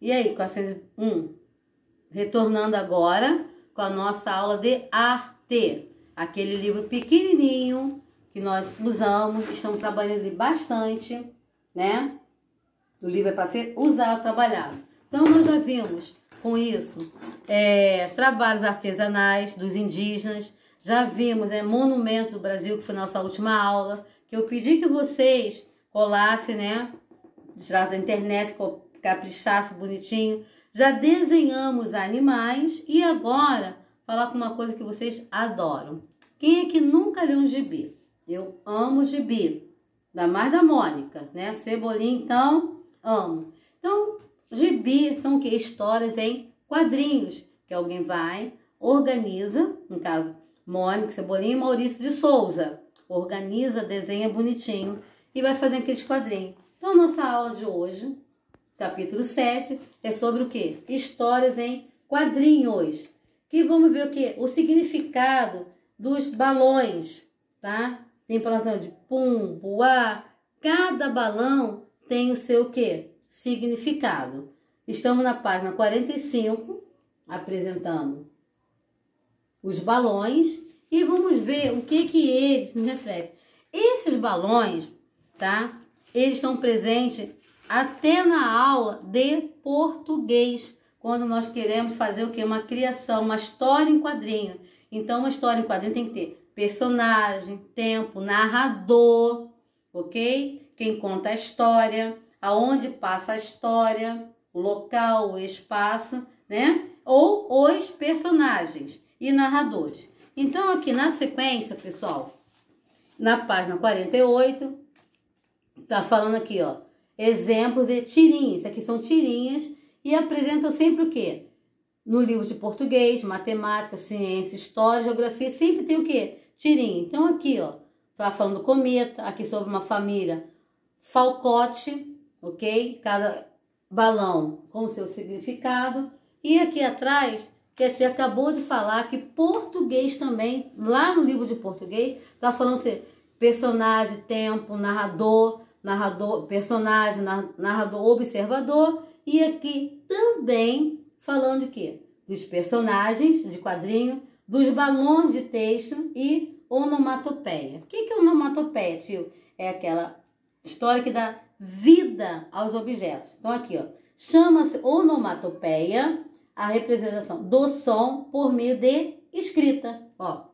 E aí, 401? Retornando agora com a nossa aula de arte. Aquele livro pequenininho que nós usamos, estamos trabalhando ele bastante, né? O livro é para ser usado, trabalhado. Então, nós já vimos com isso trabalhos artesanais dos indígenas, já vimos Monumento do Brasil, que foi nossa última aula, que eu pedi que vocês colassem, né? Tirassem da internet, caprichassem bonitinho. Já desenhamos animais e agora falar com uma coisa que vocês adoram. Quem é que nunca leu um gibi? Eu amo gibi. Da mais da Mônica, né? Cebolinha, então, amo. Então, gibi são o quê? Histórias em quadrinhos, que alguém vai, organiza, no caso, Mônica, Cebolinha e Maurício de Souza. Organiza, desenha bonitinho e vai fazer aqueles quadrinhos. Então, a nossa aula de hoje, capítulo 7, é sobre o quê? Histórias em quadrinhos. Que vamos ver o quê? O significado dos balões, tá? Tem palavra de pum, puá. Cada balão tem o seu quê? Significado. Estamos na página 45, apresentando os balões. E vamos ver o que eles nos refletem. Esses balões, tá? Eles estão presentes até na aula de português, quando nós queremos fazer o quê? Uma criação, uma história em quadrinho. Então, uma história em quadrinho tem que ter personagem, tempo, narrador, ok? Quem conta a história, aonde passa a história, o local, o espaço, né? Ou os personagens e narradores. Então, aqui na sequência, pessoal, na página 48, tá falando aqui, ó, exemplos de tirinhas. Isso aqui são tirinhas e apresentam sempre o quê? No livro de português, matemática, ciência, história, geografia, sempre tem o quê? Tirinha. Então aqui, ó, tá falando do cometa, aqui sobre uma família Falcote, ok? Cada balão com o seu significado. E aqui atrás, que a tia acabou de falar que português também, lá no livro de português, tá falando assim, personagem, tempo, narrador, personagem, narrador, observador. E aqui também falando de quê? Dos personagens de quadrinho, dos balões de texto e onomatopeia. O que é onomatopeia, tio? É aquela história que dá vida aos objetos. Então aqui, ó, chama-se onomatopeia a representação do som por meio de escrita. Ó,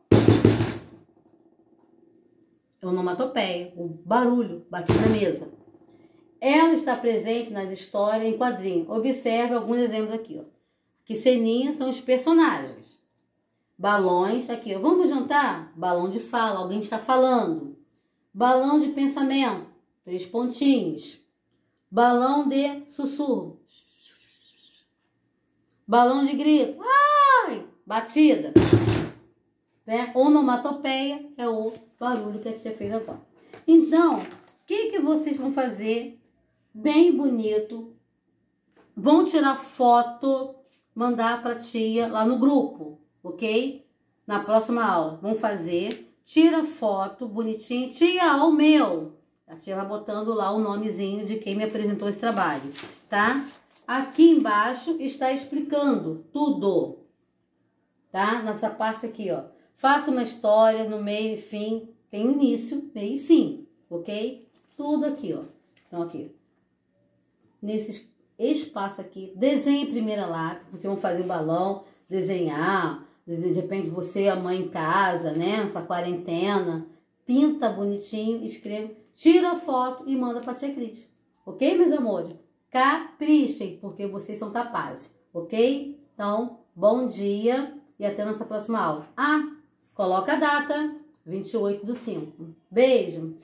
onomatopeia, o barulho batido na mesa. Ela está presente nas histórias em quadrinho. Observe alguns exemplos aqui, ó. Que ceninhas são os personagens. Balões, aqui, ó. Vamos jantar? Balão de fala, alguém está falando. Balão de pensamento, 3 pontinhos. Balão de sussurro. Balão de grito. Ai! Batida. Né? Onomatopeia é o barulho que a tia fez agora. Então, o que vocês vão fazer bem bonito? Vão tirar foto, mandar para a tia lá no grupo, ok? Na próxima aula, vão fazer, tira foto bonitinho. Tia, o meu. A tia vai botando lá o nomezinho de quem me apresentou esse trabalho, tá? Aqui embaixo está explicando tudo, tá? Nessa parte aqui, ó. Faça uma história no meio e fim. Tem início, meio e fim, ok? Tudo aqui, ó. Então, aqui. Nesse espaço aqui, desenhe primeiro a lápis. Vocês vão fazer o balão, desenhar. De repente, você e a mãe em casa, né? Essa quarentena. Pinta bonitinho, escreve. Tira a foto e manda pra tia Cris. Ok, meus amores? Caprichem, porque vocês são capazes, ok? Então, bom dia e até a nossa próxima aula. Ah, coloca a data, 28/5. Beijo!